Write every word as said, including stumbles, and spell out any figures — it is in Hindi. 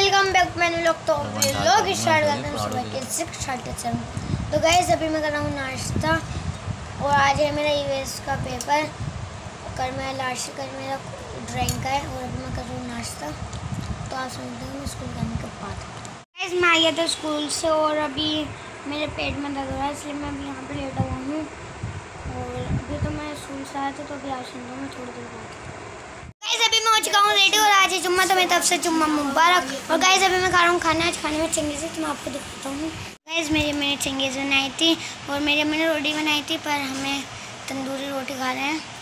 Welcome back. मैंने लोग तो लोग स्टार्ट करते हैं सुबह के सिक्स थर्टी सेवन। तो गाइस अभी मैं कर रहा हूँ नाश्ता और आज है मेरा ईवीएस का पेपर। कल मैं लास्ट कल मेरा ड्राइंग का है और अभी मैं कर रहा हूँ नाश्ता। तो आप सुनते हैं स्कूल जाने के बाद। गाइस मैं आ गया था स्कूल से और अभी मेरे पेट में दर्द हो रहा है, इसलिए मैं अभी यहाँ पर लेटा हुआ हूँ। और अभी तो मैं स्कूल से आया था, तो अभी आज सुनता हूँ मैं थोड़ी देर बाद। गाइस अभी मैं हो चुका हूँ रेडी और आज है जुम्मा, तो मेरी तरफ से जुम्मा मुबारक। और गाइस अभी मैं खा रहा हूँ खाना। आज खाने में चंगेज़ है, तो मैं आपको दिखाता हूँ। गाइस मेरी मैंने चंगेज़ बनाई थी और मेरी अम्मी ने रोटी बनाई थी, पर हमें तंदूरी रोटी खा रहे हैं।